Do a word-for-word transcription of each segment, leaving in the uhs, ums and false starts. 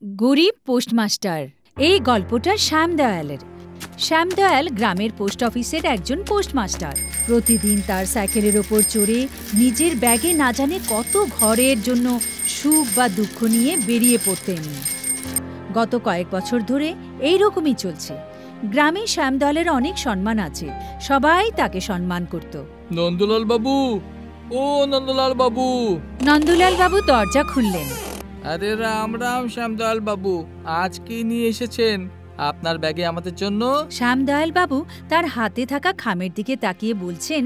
গরিব পোস্টমাস্টার। এই গল্পটা শ্যামদয়ালের। শ্যামদয়াল গ্রামের পোস্ট অফিসের একজন পোস্টমাস্টার। প্রতিদিন তার সাইকেলের ওপর চড়ে নিজের ব্যাগে না জানে কত ঘরের জন্য সুখ বা দুঃখ নিয়ে বেরিয়ে পড়তেন। গত কয়েক বছর ধরে এই রকমই চলছে। গ্রামে শ্যামদয়ালের অনেক সম্মান আছে, সবাই তাকে সম্মান করত। নন্দলাল বাবু, ও নন্দলাল বাবু। নন্দলাল বাবু দরজা খুললেন। আরে রাম রাম শ্যামদয়াল বাবু, আজ কি নিয়ে এসেছেন আপনার ব্যাগে আমাদের জন্য? শ্যামদয়াল বাবু তার হাতে থাকা খামের দিকে তাকিয়ে বলছেন,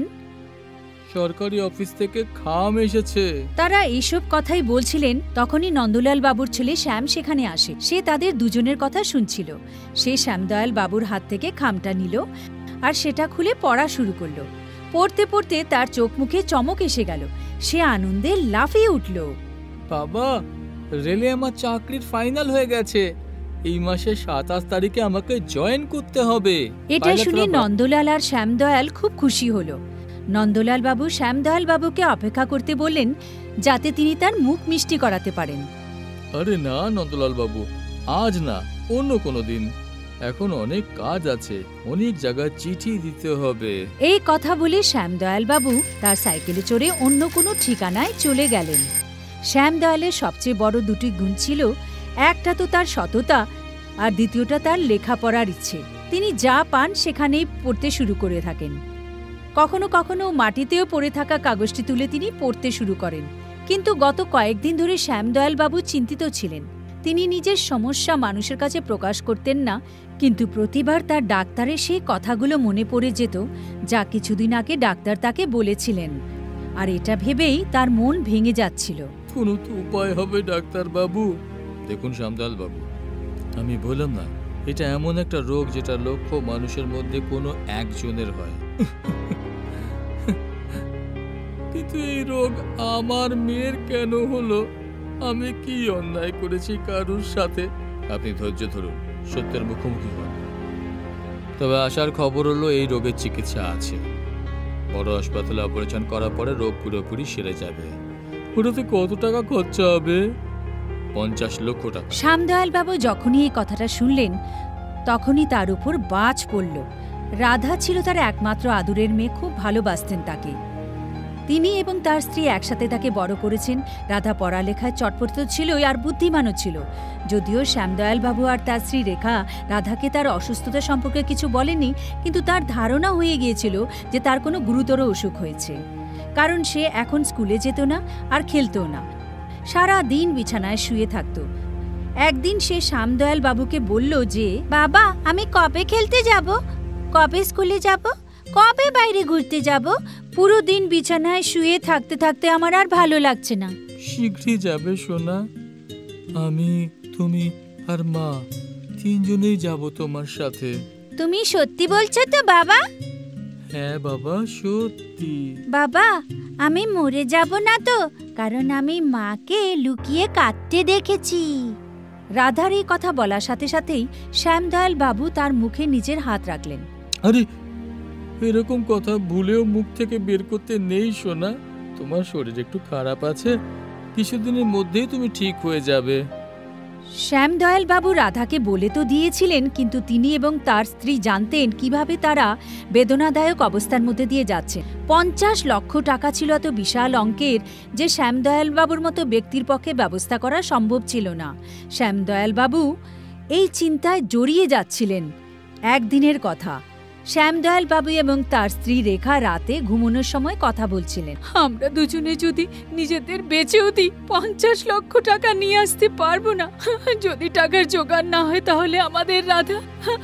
সরকারি অফিস থেকে খাম এসেছে। তারা এইসব কথাই বলছিলেন, তখনই নন্দলাল বাবুর ছেলে শ্যাম সেখানে আসে। সে তাদের দুজনের কথা শুনছিল। সে শ্যামদয়াল বাবুর হাত থেকে খামটা নিল আর সেটা খুলে পড়া শুরু করলো। পড়তে পড়তে তার চোখ মুখে চমক এসে গেল। সে আনন্দে লাফিয়ে উঠল। বাবা, রেলে আমার চাকরির ফাইনাল হয়ে গেছে। এই মাসের সাতাশ তারিখে আমাকে জয়েন করতে হবে। এটা শুনে নন্দলাল আর শ্যামদয়াল খুব খুশি হলো। নন্দলাল বাবু শ্যামদয়াল বাবুকে অপেক্ষা করতে বললেন, যাতে তিনি তার মুখ মিষ্টি করাতে পারেন। আরে না নন্দলাল বাবু, আজ না, অন্য কোনো দিন। এখন অনেক কাজ আছে, অনেক জায়গায় চিঠি দিতে হবে। এই কথা বলে শ্যামদয়াল বাবু তার সাইকেলে চড়ে অন্য কোনো ঠিকানায় চলে গেলেন। শ্যামদয়ালের সবচেয়ে বড় দুটি গুণ ছিল, একটা তো তার সততা, আর দ্বিতীয়টা তার লেখাপড়ার ইচ্ছে। তিনি যা পান সেখানেই পড়তে শুরু করে থাকেন। কখনো কখনো মাটিতেও পড়ে থাকা কাগজটি তুলে তিনি পড়তে শুরু করেন। কিন্তু গত কয়েকদিন ধরে শ্যামদয়াল বাবু চিন্তিত ছিলেন। তিনি নিজের সমস্যা মানুষের কাছে প্রকাশ করতেন না, কিন্তু প্রতিবার তার ডাক্তারের সেই কথাগুলো মনে পড়ে যেত, যা কিছুদিন আগে ডাক্তার তাকে বলেছিলেন। আর এটা ভেবেই তার মন ভেঙে যাচ্ছিল। কোনো তো উপায় হবে ডাক্তার বাবু। দেখুন শ্যামদয়াল বাবু, আমি বললাম না, এটা এমন একটা রোগ যেটা লক্ষ মানুষের মধ্যে কোনো একজনের হয়। কিন্তু এই রোগ আমার মেয়ের কেন হলো? আমি কি অন্যায় করেছি কারুর সাথে? আপনি ধৈর্য ধরুন, সত্যের মুখোমুখি হন। তবে আসার খবর হলো এই রোগের চিকিৎসা আছে। বড় হাসপাতালে অপারেশন করার পরে রোগ পুরোপুরি সেরে যাবে। ওটাতে কত টাকা খরচা হবে? পঞ্চাশ লক্ষ টাকা। শ্যামদয়াল বাবু যখনই এই কথাটা শুনলেন, তখনই তার উপর বাজ পড়ল। রাধা ছিল তার একমাত্র আদুরের মেয়ে, খুব ভালোবাসতেন তাকে। তিনি এবং তার স্ত্রী একসাথে তাকে বড় করেছেন। রাধা পড়ালেখায় চটপট ছিলই, আর বুদ্ধিমানও ছিল। যদিও শ্যামদয়াল বাবু আর তার স্ত্রী রেখা রাধাকে তার অসুস্থতা সম্পর্কে কিছু বলেনি, কিন্তু তার ধারণা হয়ে গিয়েছিল যে তার কোনো গুরুতর অসুখ হয়েছে। কারণ সে এখন স্কুলে যেত না আর খেলতো না, সারা দিন বিছানায় শুয়ে থাকত। একদিন সে শ্যামদয়াল বাবুকে বলল যে, বাবা, আমি কবে খেলতে যাব, কবে স্কুলে যাব, কবে বাইরে ঘুরতে যাব? পুরো দিন বিছানায় শুয়ে থাকতে থাকতে আমার আর ভালো লাগছে না। শীঘ্রই যাবে সোনা, আমি, তুমি আর মা তিনজনেই যাব তোমার সাথে। তুমি সত্যি বলছো তো বাবা? হ্যাঁ বাবা, সত্যি। বাবা, আমি মরে যাব না তো? কারণ আমি মাকে লুকিয়ে কাঁদতে দেখেছি। রাধার এই কথা বলার সাথে সাথেই শ্যামদয়াল বাবু তার মুখে নিজের হাত রাখলেন। আরে, এরকম কথা ভুলেও মুখ থেকে বের করতে নেই সোনা। তোমার শরীর একটু খারাপ আছে, কিছুদিনের মধ্যেই তুমি ঠিক হয়ে যাবে। শ্যামদয়াল বাবু রাধাকে বলে তো দিয়েছিলেন, কিন্তু তিনি এবং তার স্ত্রী জানতেন কিভাবে তারা বেদনাদায়ক অবস্থার মধ্যে দিয়ে যাচ্ছে। পঞ্চাশ লক্ষ টাকা ছিল এত বিশাল অঙ্কের, যে শ্যামদয়াল বাবুর মতো ব্যক্তির পক্ষে ব্যবস্থা করা সম্ভব ছিল না। শ্যামদয়াল বাবু এই চিন্তায় জড়িয়ে যাচ্ছিলেন। একদিনের কথা, শ্যামদয়াল বাবু এবং তার স্ত্রী রেখা রাতে ঘুমানোর সময় কথা বলছিলেন। আমরা দুজনে যদি নিজেদের বেঁচেও দিই, পঞ্চাশ লক্ষ টাকা নিয়ে আসতে পারবো না। যদি টাকার জোগাড় না হয়, তাহলে আমাদের রাধা।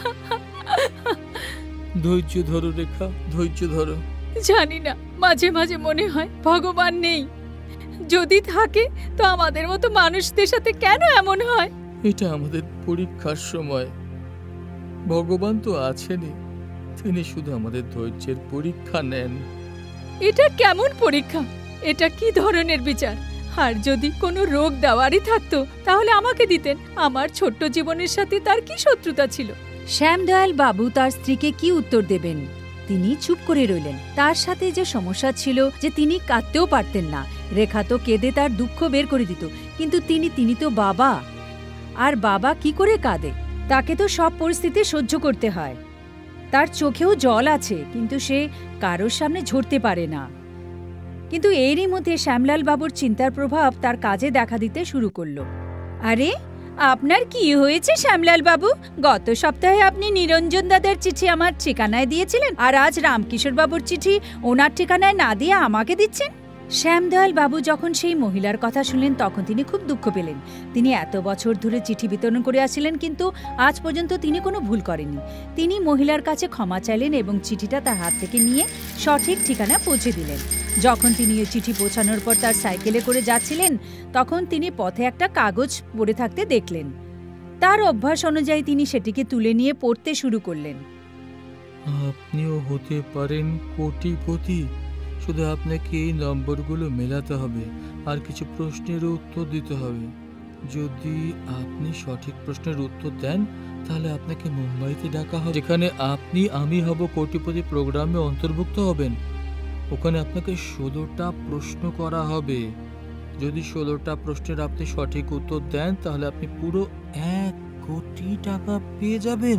ধৈর্য ধরো রেখা, ধৈর্য ধরো। জানি না, মাঝে মাঝে মনে হয় ভগবান নেই। যদি থাকে তো আমাদের মতো মানুষদের সাথে কেন এমন হয়? এটা আমাদের পরীক্ষার সময়। ভগবান তো আছেনই, তিনি শুধু আমাদের ধৈর্যের পরীক্ষা নেন। এটা কেমন পরীক্ষা? এটা কি ধরনের বিচার? আর যদি কোনো রোগ দেওয়ারই থাকতো, তাহলে আমাকে দিতেন। আমার ছোট্ট জীবনের সাথে তার কি শত্রুতা ছিল? শ্যামদয়াল বাবু তার স্ত্রীকে কি উত্তর দেবেন? তিনি চুপ করে রইলেন। তার সাথে যে সমস্যা ছিল যে তিনি কাঁদতেও পারতেন না। রেখা তো কেঁদে তার দুঃখ বের করে দিত, কিন্তু তিনি তিনি তো বাবা। আর বাবা কি করে কাঁদে? তাকে তো সব পরিস্থিতি সহ্য করতে হয়। তার চোখেও জল আছে, কিন্তু সে কারোর সামনে ঝরতে পারে না। কিন্তু এরই মধ্যে শ্যামলাল বাবুর চিন্তার প্রভাব তার কাজে দেখা দিতে শুরু করলো। আরে, আপনার কি হয়েছে শ্যামলাল বাবু? গত সপ্তাহে আপনি নিরঞ্জন দাদার চিঠি আমার ঠিকানায় দিয়েছিলেন, আর আজ রামকিশোর বাবুর চিঠি ওনার ঠিকানায় না দিয়ে আমাকে দিচ্ছেন। শ্যামদয়াল বাবু যখন সেই মহিলার কথা শুনলেন তখন তিনি খুব দুঃখ পেলেন। তিনি এত বছর ধরে চিঠি বিতরণ করে আসছিলেন, কিন্তু আজ পর্যন্ত তিনি কোনো ভুল করেননি। তিনি মহিলার কাছে ক্ষমা চাইলেন এবং চিঠিটা তার হাত থেকে নিয়ে সঠিক ঠিকানা পৌঁছে দিলেন। যখন তিনি এই চিঠি পৌঁছানোর পর তার সাইকেলে করে যাচ্ছিলেন, তখন তিনি পথে একটা কাগজ পড়ে থাকতে দেখলেন। তার অভ্যাস অনুযায়ী তিনি সেটিকে তুলে নিয়ে পড়তে শুরু করলেন। আপনিও হতে পারেন কোটিপতি, শুধু আপনাকে এই নম্বরগুলো মেলাতে হবে আর কিছু প্রশ্নের উত্তর দিতে হবে। যদি আপনি সঠিক প্রশ্নের উত্তর দেন তাহলে আপনাকে মুম্বাইতে ডাকা হবে, যেখানে আপনি আমি হব কোটিপতি প্রোগ্রামে অন্তর্ভুক্ত হবেন। ওখানে আপনাকে ষোলোটা প্রশ্ন করা হবে। যদি ষোলোটা প্রশ্নের আপনি সঠিক উত্তর দেন তাহলে আপনি পুরো এক কোটি টাকা পেয়ে যাবেন।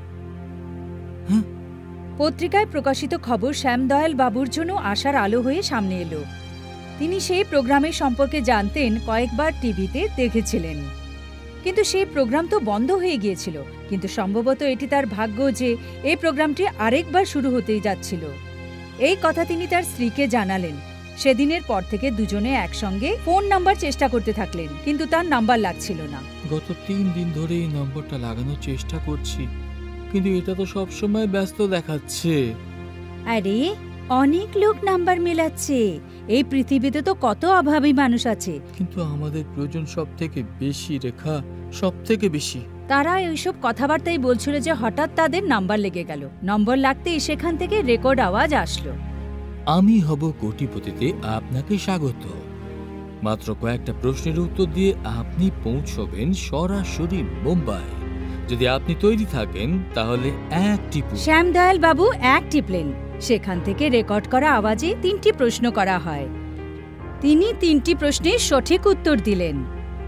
হ্যাঁ, পত্রিকায় প্রকাশিত খবর শ্যামদয়াল বাবুর জন্য আশার আলো হয়ে সামনে এলো। তিনি সেই প্রোগ্রামের সম্পর্কে জানতেন, কয়েকবার টিভিতে দেখেছিলেন, কিন্তু সেই প্রোগ্রাম তো বন্ধ হয়ে গিয়েছিল। কিন্তু সম্ভবত এটি তার ভাগ্য যে এই প্রোগ্রামটি আরেকবার শুরু হতেই যাচ্ছিল। এই কথা তিনি তার স্ত্রীকে জানালেন। সেদিনের পর থেকে দুজনে একসঙ্গে ফোন নাম্বার চেষ্টা করতে থাকলেন, কিন্তু তার নাম্বার লাগছিল না। গত তিন দিন ধরে এই নম্বরটা লাগানোর চেষ্টা করছি, কিন্তু এটা তো সব সময় ব্যস্ত দেখাচ্ছে। আরে, অনেক লোক নাম্বার মেলাচ্ছে। এই পৃথিবীতে তো কত অভাবী মানুষ আছে। কিন্তু আমাদের প্রয়োজন সব থেকে বেশি, রেখা, সব থেকে বেশি। তারা এইসব কথাবার্তাই বলছিল যে হঠাৎ তাদের নাম্বার লেগে গেল। নম্বর লাগতেই সেখান থেকে রেকর্ড আওয়াজ আসলো। আমি হব কোটিপতিতে আপনাকে স্বাগত। মাত্র কয়েকটা প্রশ্নের উত্তর দিয়ে আপনি পৌঁছবেন সরাসরি মুম্বাই। যদি আপনি তৈরি থাকেন তাহলে এক টিপুন। শ্যামদয়াল বাবু এক টিপলেন। সেখান থেকে রেকর্ড করা আওয়াজে তিনটি প্রশ্ন করা হয়। তিনি তিনটি প্রশ্নের সঠিক উত্তর দিলেন।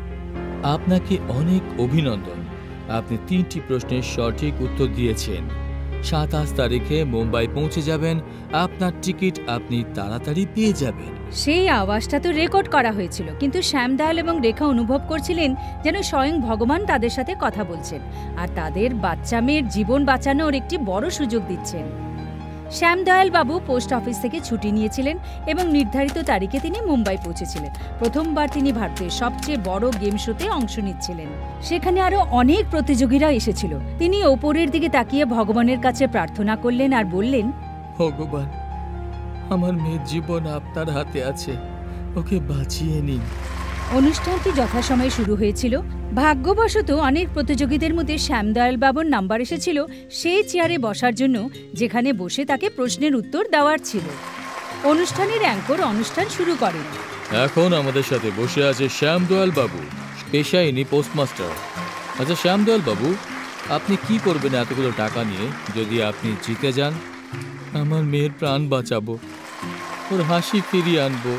আপনাকে অনেক অভিনন্দন, আপনি তিনটি প্রশ্নের সঠিক উত্তর দিয়েছেন। সাতাশ তারিখে মুম্বাই পৌঁছে যাবেন। আপনার টিকিট আপনি তাড়াতাড়ি পেয়ে যাবেন। সেই আওয়াজটা তো রেকর্ড করা হয়েছিল, কিন্তু শ্যামদয়াল এবং রেখা অনুভব করছিলেন যেন স্বয়ং ভগবান তাদের সাথে কথা বলছেন আর তাদের বাচ্চা মেয়ের জীবন বাঁচানোর একটি বড় সুযোগ দিচ্ছেন। শ্যামদয়াল বাবু পোস্ট অফিস থেকে ছুটি নিয়েছিলেন এবং নির্ধারিত তারিখে তিনি মুম্বাই পৌঁছেছিলেন। প্রথমবার তিনি ভারতের সবচেয়ে বড় গেম শোতে অংশ নিচ্ছিলেন। সেখানে আরো অনেক প্রতিযোগীরা এসেছিল। তিনি ওপরের দিকে তাকিয়ে ভগবানের কাছে প্রার্থনা করলেন আর বললেন, ভগবান, আমার মেয়ের জীবন আপনার হাতে আছে, ওকে বাঁচিয়ে নিন। অনুষ্ঠানটি যথাসময়ে শুরু হয়েছিল। ভাগ্যবশত অনেক প্রতিযোগীদের মধ্যে শ্যামদয়াল বাবুর নাম্বার এসেছিল সেই চেয়ারে বসার জন্য যেখানে বসে তাকে প্রশ্নের উত্তর দেওয়ার ছিল। অনুষ্ঠানের অ্যাঙ্কর অনুষ্ঠান শুরু করেন। এখন আমাদের সাথে বসে আছে শ্যামদয়াল বাবু, পেশায় ইনি পোস্টমাস্টার। আচ্ছা শ্যামদয়াল বাবু, আপনি কি করবেন এতগুলো টাকা নিয়ে যদি আপনি জিতে যান? আমার মেয়ের প্রাণ বাঁচাবো, ওর হাসি ফিরিয়ে আনবো।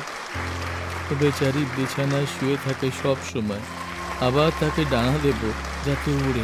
ও বেচারি বিছানায় শুয়ে থাকে সব সময়, আবার তাকে ডানা দেব যাতে উড়ে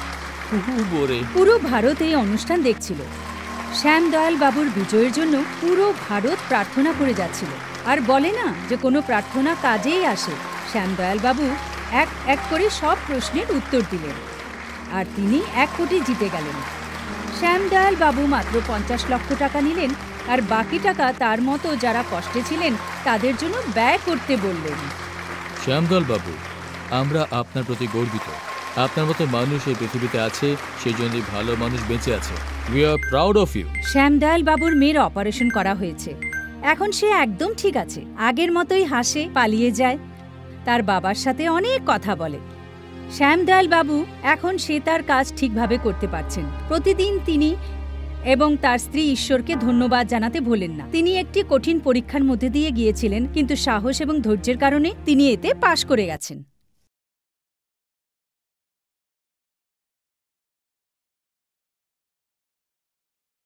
উড়ে। পুরো ভারত এই অনুষ্ঠান দেখছিল। শ্যামদয়াল বাবুর বিজয়ের জন্য পুরো ভারত প্রার্থনা করে যাচ্ছিল। আর বলে না যে কোনো প্রার্থনা কাজেই আসে। শ্যামদয়াল বাবু এক এক করে সব প্রশ্নের উত্তর দিলেন আর তিনি এক কোটি জিতে গেলেন। শ্যামদয়াল বাবু মাত্র পঞ্চাশ লক্ষ টাকা নিলেন আর বাকি টাকা তার মতো যারা কষ্টে ছিলেন তাদের জন্য ব্যয় করতে বললেন। শ্যামদয়াল বাবু, আমরা আপনার প্রতি গর্বিত। আপনার মতো মানুষ এই পৃথিবীতে আছে, সেই জন্যই ভালো মানুষ বেঁচে আছে। We are proud of you. Shyamdayal বাবুর মেয়ের অপারেশন করা হয়েছে। এখন সে একদম ঠিক আছে, আগের মতোই হাসে, পালিয়ে যায়, তার বাবার সাথে অনেক কথা বলে। শ্যামদয়াল বাবু এখন সে তার কাজ ঠিকভাবে করতে পারছেন। প্রতিদিন তিনি এবং তার স্ত্রী ঈশ্বরকে ধন্যবাদ জানাতে ভোলেন না। তিনি একটি কঠিন পরীক্ষার মধ্যে দিয়ে গিয়েছিলেন, কিন্তু সাহস এবং ধৈর্যের কারণে তিনি এতে পাশ করে গেছেন।